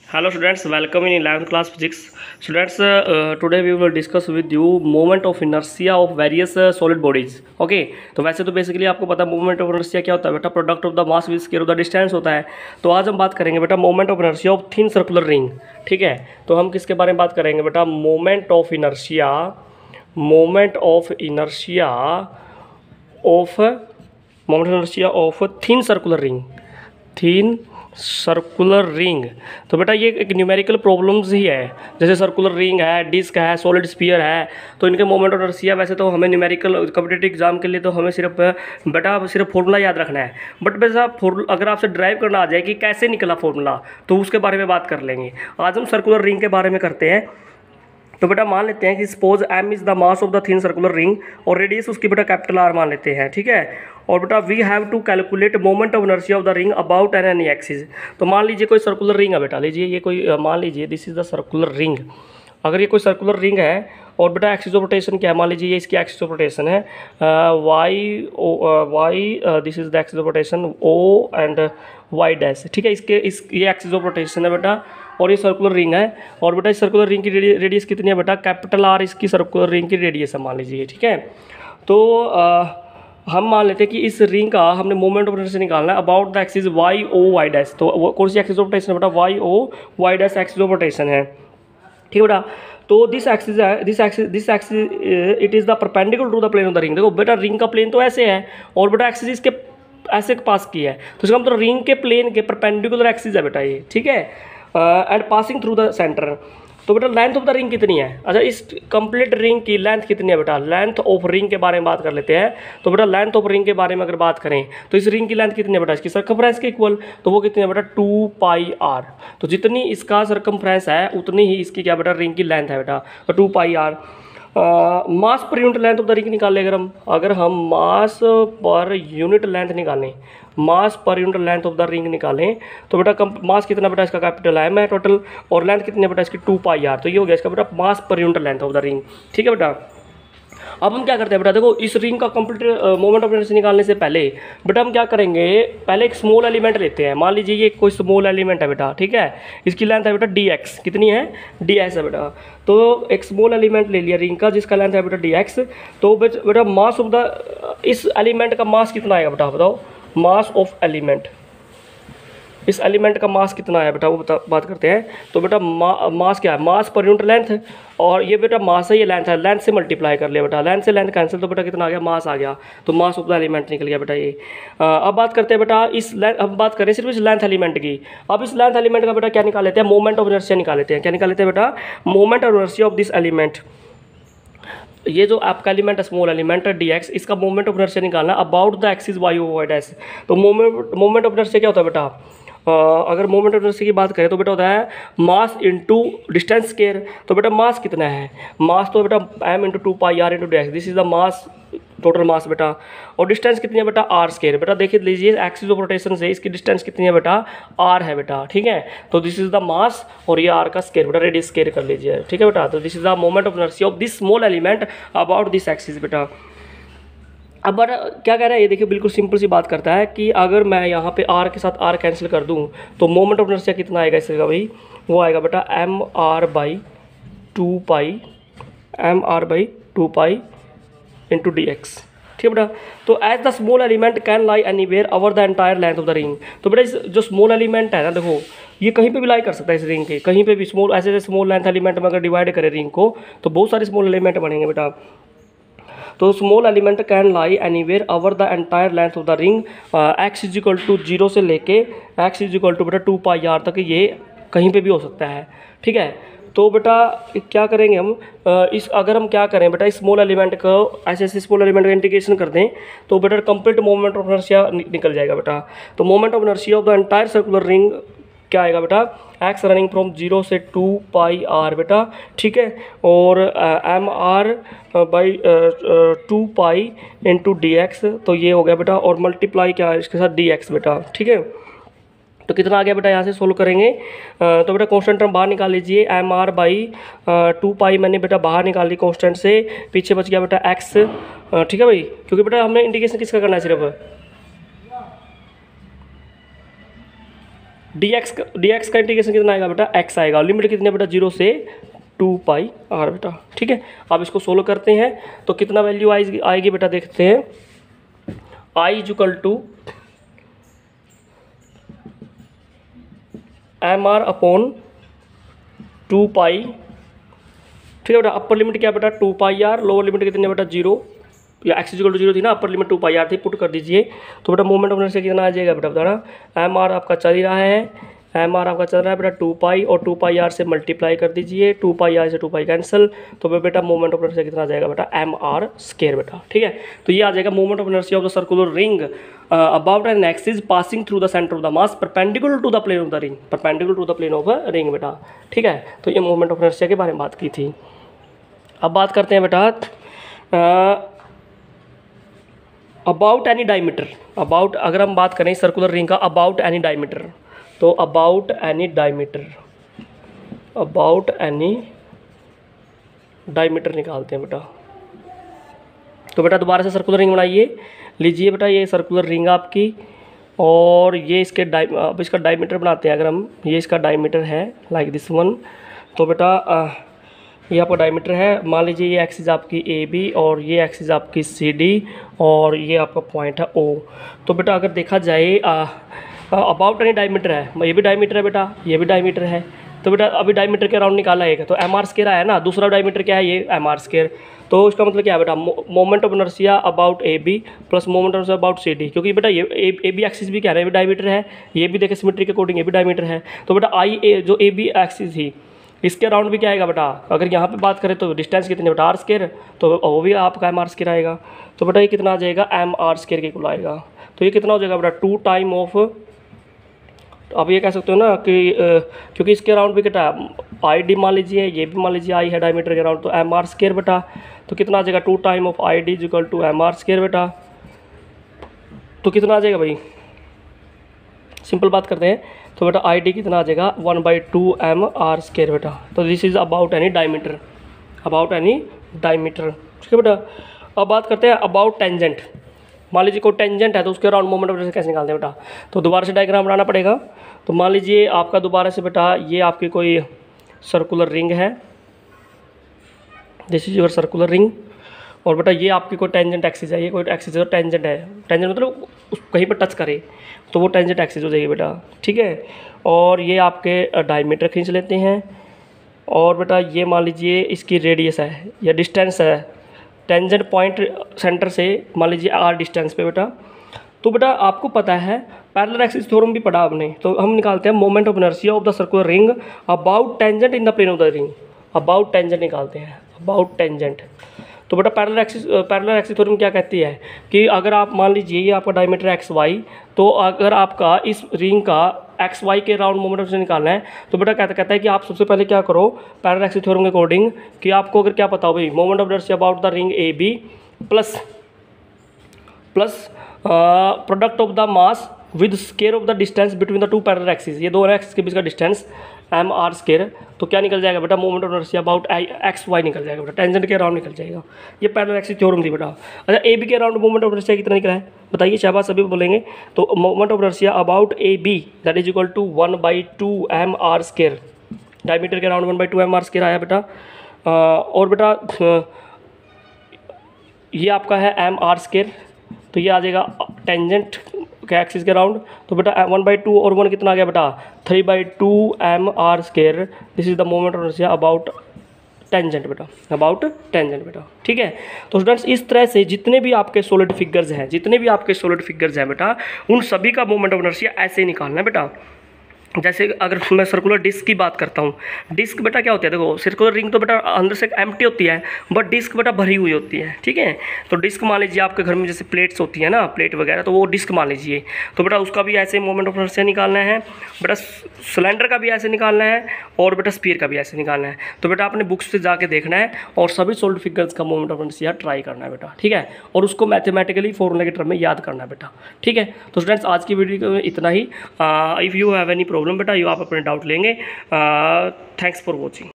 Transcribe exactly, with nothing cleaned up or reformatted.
Hello students, welcome in eleventh class physics. Students, uh, today we will discuss with you moment of inertia of various uh, solid bodies. Okay, तो वैसे तो basically आपको पता है moment of inertia क्या होता है बेटा, product of the mass with square of the distance होता है। तो आज हम बात करेंगे बेटा moment of inertia of thin circular ring. ठीक है, तो हम किसके बारे में बात करेंगे बेटा, moment of inertia, moment of inertia of moment of inertia of thin circular ring, thin circular ring. तो बेटा ये एक न्यूमेरिकल प्रॉब्लम्स ही है, जैसे सर्कुलर रिंग है, डिस्क है, सॉलिड स्फीयर है, तो इनके मोमेंट ऑफ इनर्शिया वैसे तो हमें न्यूमेरिकल कॉम्पिटिटिव एग्जाम के लिए तो हमें सिर्फ बेटा सिर्फ फॉर्मूला याद रखना है। बट वैसा अगर आपसे ड्राइव करना आ जाए कि कैसे निकला फॉर्मूला, तो उसके बारे में बात कर लेंगे। आज हम सर्कुलर रिंग के बारे में करते हैं। तो बेटा मान लेते हैं कि suppose m is the mass of the thin circular ring और रेडियस उसकी बेटा कैपिटल R मान लेते हैं। ठीक है, और बेटा we have to calculate moment of inertia of the ring about an any axis. तो मान लीजिए कोई सर्कुलर रिंग है बेटा, लीजिए ये कोई मान लीजिए this is the circular ring. अगर ये कोई सर्कुलर रिंग है और बेटा एक्सिस ऑफ रोटेशन क्या है, मान लीजिए ये इसकी एक्सिस ऑफ रोटेशन है Y Y this is the axis of rotation O and Y dash. ठीक है, इसके इस ये एक्सिस ऑफ रोटेशन है बेटा, और ये सर्कुलर रिंग है। और बेटा इस सर्कुलर रिंग की रेडियस कितनी है बेटा, कैपिटल आर इसकी सर्कुलर रिंग की रेडियस है मान लीजिए। ठीक है, तो आ, हम मान लेते हैं कि इस रिंग का हमने मोमेंट ऑफ इनर्शिया निकालना है about the axis Y O Y dash. तो वो कौन सी एक्सिस ऑफ रोटेशन है बेटा, Y O Y dash axis of rotation है। ठीक है बेटा, तो दिस एक्सिस है this axis this axis it is the perpendicular to the plane of the ring. देखो बेटा रिंग का प्लेन तो ऐसे है और बेटा एक्सिस इसके ऐसे पास की है, तो इसका मतलब रिंग के प्लेन के परपेंडिकुलर एक्सिस है बेटा ये। ठीक है, and passing through the centre. तो बेटा लेंथ ऑफ द रिंग कितनी है, अच्छा इस कंप्लीट रिंग की लेंथ कितनी है बेटा, लेंथ ऑफ रिंग के बारे में बात कर लेते हैं। तो बेटा लेंथ ऑफ रिंग के बारे में अगर बात करें तो इस रिंग की लेंथ कितनी है बेटा, इसकी सर्कमफ्रेंस के इक्वल, तो वो कितनी है बेटा टू पाई आर। तो जितनी इसका सर्कमफ्रेंस है उतनी ही इसकी क्या बेटा रिंग की लेंथ है बेटा, तो to pi R. Mass per unit length of the ring निकाल ले अगर हम अगर हम मास पर यूनिट लेंथ निकालें mass per unit length of the ring निकालें तो बेटा कम मास कितना बेटा इसका कैपिटल एम है टोटल, और लेंथ कितनी है बेटा इसकी टू पाई आर। तो ये हो गया इसका बेटा mass per unit length of the ring. ठीक है बेटा, अब हम क्या करते हैं बेटा, देखो इस रिंग का कंप्लीट मोमेंट ऑफ इनर्शिया निकालने से पहले बेटा हम क्या करेंगे, पहले एक स्मॉल एलिमेंट लेते हैं। मान लीजिए ये कोई स्मॉल एलिमेंट है बेटा, ठीक है, इसकी लेंथ है बेटा डी एक्स, कितनी है डी एक्स है बेटा। तो एक स्मॉल एलिमेंट ले लिया रिंग का जिसका लेंथ है बेटा डी एक्स। तो बेटा मास ऑफ द इस एलिमेंट का मास कितना आएगा बेटा, बताओ मास ऑफ एलिमेंट, इस एलिमेंट का मास कितना है बेटा वो बता बात करते हैं। तो बेटा मा, मास क्या है, मास पर यूनिट लेंथ, और ये बेटा मास है, ये लेंथ है, लेंथ से मल्टीप्लाई कर लिया बेटा, लेंथ से लेंथ कैंसिल, तो बेटा कितना आ गया मास आ गया, तो मास ऑफ द एलिमेंट निकल गया बेटा ये। आ, अब बात करते हैं बेटा इस लेंथ, अब बात करें सिर्फ इस लेंथ एलिमेंट की। अब इस लेंथ एलिमेंट का बेटा क्या निकाल लेते हैं, मोमेंट ऑफ इनर्शिया निकाल लेते हैं। क्या निकाल लेते हैं बेटा, moment of inertia of this element. ये जो आपका एलिमेंट है स्मॉल एलिमेंट डी एक्स, इसका मोमेंट ऑफ इनर्शिया निकालना about the axis Y O Y dash. तो मोमेंट मोमेंट ऑफ इनर्शिया क्या होता है बेटा, Uh, अगर मोमेंट ऑफ इनर्शिया की बात करें तो बेटा होता है मास इंटू डिस्टेंस स्क्वायर। तो बेटा मास कितना है, मास तो बेटा M into two pi R into D X, this is the mass total mass बेटा। और डिस्टेंस कितनी है बेटा आर स्क्वायर। बेटा देखिए लीजिए एक्सिस ऑफ रोटेशन से इसकी डिस्टेंस कितनी है बेटा आर है बेटा। ठीक है, तो दिस इज द मास और ये आर का स्क्वायर बेटा, रेडियस स्क्वायर कर लीजिए। ठीक है बेटा, तो this is the moment of inertia of this small element about this axis बेटा। अब बड़ा क्या कह रहा है ये देखिए, बिल्कुल सिंपल सी बात करता है कि अगर मैं यहाँ पे r के साथ r कैंसिल कर दूँ तो मोमेंट ऑफ इनर्शिया कितना आएगा इसका भाई, वो आएगा बेटा M R by two pi M R by two pi into D X. ठीक है बेटा, तो as the small element can lie anywhere over the entire length of the ring. तो बेटा इस जो स्मॉल एलिमेंट है ना, देखो ये कहीं पे भी लाई कर सकता है इस रिंग के, कहीं पे भी स्मॉल ऐसे ऐसे स्मॉल लेंथ एलिमेंट में अगर डिवाइड करें रिंग को तो बहुत सारे स्मॉल एलिमेंट बनेंगे बेटा। तो small element can lie anywhere over the entire length of the ring, X is equal to zero से लेके एक्स इज इक्वल टू बेटा टू पाई आर तक ये कहीं पे भी हो सकता है। ठीक है, तो बेटा क्या करेंगे हम, इस अगर हम क्या करें बेटा इस स्मॉल एलिमेंट को ऐसे ऐसे स्मॉल एलिमेंट का इंटीग्रेशन कर दें तो बेटा कंप्लीट मोमेंट ऑफ इनर्शिया निकल जाएगा बेटा। तो moment of inertia of the entire circular ring क्या आएगा बेटा, एक्स रनिंग फ्रॉम जीरो से टू पाई आर बेटा। ठीक है, और M R by two pi into D X, तो ये हो गया बेटा, और मल्टीप्लाई क्या है इसके साथ डी एक्स बेटा। ठीक है, तो कितना आ गया बेटा, यहाँ से सोल्व करेंगे तो बेटा कांस्टेंट टर्म बाहर निकाल लीजिए, M R by two pi मैंने बेटा बाहर निकाल ली कांस्टेंट से, पीछे बच गया बेटा एक्स। ठीक है भाई, क्योंकि बेटा हमने इंटीग्रेशन किसका करना है सिर्फ, डी एक्स डी एक्स का इंटीग्रेशन कितना आएगा बेटा, एक्स आएगा। लिमिट कितनी है बेटा, जीरो से टू पाई आर बेटा, ठीक है। अब इसको सोल्व करते हैं तो कितना वैल्यू आएगी आएगी बेटा, देखते हैं। I equal to M R upon two pi, ठीक है बेटा। अपर लिमिट क्या बेटा, two pi R, lower limit कितनी है बेटा, जीरो, या एक्स इक्वल टू जीरो थी ना, upper limit two pi R थी, पुट कर दीजिए। तो बेटा मोमेंट ऑफ इनर्शिया कितना आ जाएगा बेटा, बताना। एम आर आपका चल ही रहा है, एम आर आपका चल रहा है बेटा टू पाई, और टू पाई आर से मल्टीप्लाई कर दीजिए, टू पाई आर से टू पाई कैंसिल, तो बेटा मोमेंट ऑफ इनर्शिया कितना आ जाएगा बेटा, एम आर स्क्वायर बेटा, ठीक है। तो ये आ जाएगा moment of inertia of the circular ring about an axis passing through the centre of the mass perpendicular to the plane of the ring, perpendicular to the plane of a ring बेटा, ठीक है। तो ये moment of inertia के बारे में बात की थी। अब बात करते हैं बेटा अबाउट एनी डायमीटर। अबाउट अगर हम बात करें सर्कुलर रिंग का, अबाउट एनी डायमीटर, तो about any diameter, about any diameter निकालते हैं बेटा। तो बेटा दोबारा से सर्कुलर रिंग बनाइए, लीजिए बेटा ये सर्कुलर रिंग आपकी, और ये इसके डाइ अब इसका डायमीटर बनाते हैं। अगर हम, ये इसका डायमीटर है लाइक दिस वन, तो बेटा आ, ये आपका डायमीटर है। मान लीजिए ये एक्सिस आपकी ए बी, और ये एक्सिस आपकी सी डी, और ये आपका पॉइंट है ओ। तो बेटा अगर देखा जाए अबाउट एनी डायमीटर है, ये भी डायमीटर है बेटा, ये भी डायमीटर है। तो बेटा अभी डायमीटर के राउंड निकाला है, तो एम आर स्क्वायर आया ना, दूसरा डायमीटर क्या है, ये एम आर स्क्वायर। तो इसका मतलब क्या है बेटा, moment of inertia about A B plus moment of inertia about C D, क्योंकि बेटा ये ए बी एक्सिस भी क्या है, ये भी डायमीटर है, ये भी देखे सिमेट्री के अकॉर्डिंग ये भी डायमीटर है। तो बेटा आई ए जो ए बी एक्सिस थी, इसके राउंड भी क्या आएगा बेटा, अगर यहाँ पे बात करें तो डिस्टेंस कितनी बेटा, आर स्क्वायर, तो वो भी आपका एम आर स्क्वायर आएगा। तो बेटा ये कितना आ जाएगा, एम आर स्क्वायर के इक्वल आएगा। तो ये कितना हो जाएगा बेटा, टू टाइम ऑफ, आप ये कह सकते हो ना कि क्योंकि इसके राउंड भी कितना आई डी मान लीजिए, ये भी मान लीजिए आई है डायमीटर के राउंड, तो एम आर स्क्वायर बेटा। तो कितना आ जाएगा, two time of I D equal to M R square बेटा। तो कितना आ जाएगा भाई, सिंपल बात करते हैं, तो बेटा आई डी कितना आ जाएगा, one by two M R square बेटा। तो this is about any diameter, about any diameter, ठीक है बेटा। अब बात करते हैं अबाउट टेंजेंट। मान लीजिए कोई टेंजेंट है, तो उसके अराउंड मोमेंट ऑफ इनर्शिया कैसे निकालते हैं बेटा, तो दोबारा से डायग्राम बनाना पड़ेगा। तो मान लीजिए आपका दोबारा से बेटा ये आपकी कोई सर्कुलर रिंग है, this is your circular ring, और बेटा ये आपकी कोई टेंजेंट एक्सिस है, ये कोई एक्सिस है, टेंजेंट है, टेंजेंट मतलब उस कहीं पर टच करे तो वो टेंजेंट एक्सिस हो जाएगी बेटा, ठीक है। और ये आपके डायमीटर खींच लेते हैं, और बेटा ये मान लीजिए इसकी रेडियस है या डिस्टेंस है, टेंजेंट पॉइंट सेंटर से मान लीजिए आर डिस्टेंस पे बेटा। तो बेटा आपको पता है पैरेलल एक्सिस थ्योरम भी पढ़ा आपने, तो हम निकालते हैं moment of inertia of the circular ring about tangent in the plane of the ring, about tangent निकालते हैं, अबाउट टेंजेंट। तो बेटा parallel axis parallel axis theorem क्या कहती है कि अगर आप मान लीजिए ये आपका डायमीटर एक्स वाई, तो अगर आपका इस रिंग का एक्स वाई के राउंड मोमेंट ऑफ निकालना है, तो बेटा कहता कहता है कि आप सबसे पहले क्या करो पैरेलल एक्सिस थ्योरम के अकॉर्डिंग, कि आपको अगर क्या पता हो भाई, moment of inertia about the ring A B plus plus product of the mass with square of the distance between the two parallel axis, ये दो एक्सिस के बीच का डिस्टेंस एम आर स्केयर, तो क्या निकल जाएगा बेटा, moment of inertia about X Y निकल जाएगा बेटा, टेंजेंट के राउंड निकल जाएगा। ये पैरेलल एक्सिस थ्योरम थी बेटा। अच्छा ए बी के राउंड मोमेंट ऑफ इनर्शिया कितना निकला है बताइए, शाबाश सभी बोलेंगे। तो moment of inertia about A B that is equal to one by two M R square, diameter के round one by two M R square आया बेटा। और बेटा ये आपका है एम आर स्केयर, तो ये आ जाएगा टेंजेंट के एक्सिस के राउंड। तो बेटा वन बाई टू और वन कितना आ गया बेटा, three by two M R square, this is the moment of inertia about tangent बेटा, अबाउट टेंजेंट बेटा, ठीक है। तो स्टूडेंट्स इस तरह से जितने भी आपके सॉलिड फिगर्स हैं, जितने भी आपके सॉलिड फिगर्स हैं बेटा, उन सभी का मोमेंट ऑफ इनर्शिया ऐसे ही निकालना है बेटा। जैसे अगर मैं सर्कुलर डिस्क की बात करता हूँ, डिस्क बेटा क्या होती है, देखो सर्कुलर रिंग तो बेटा अंदर से एम्प्टी होती है, बट डिस्क बेटा भरी हुई होती है, ठीक है। तो डिस्क मान लीजिए आपके घर में जैसे प्लेट्स होती है ना, प्लेट वगैरह, तो वो डिस्क मान लीजिए, तो बेटा उसका भी ऐसे मोमेंट ऑफ इनर्शिया निकालना है बेटा, सिलेंडर का भी ऐसे निकालना है, और बेटा स्फीयर का भी ऐसे निकालना है। तो बेटा आपने बुक्स से जाके देखना है और सभी सॉलिड फिगर्स का मोमेंट ऑफ इनर्शिया ट्राई करना है बेटा, ठीक है, और उसको मैथमेटिकली फॉर्मूला के टर्म में याद करना है बेटा, ठीक है। तो स्टूडेंट्स आज की वीडियो में इतना ही। If you have any problem बेटा, यू आप अपने डाउट लेंगे। Thanks for watching.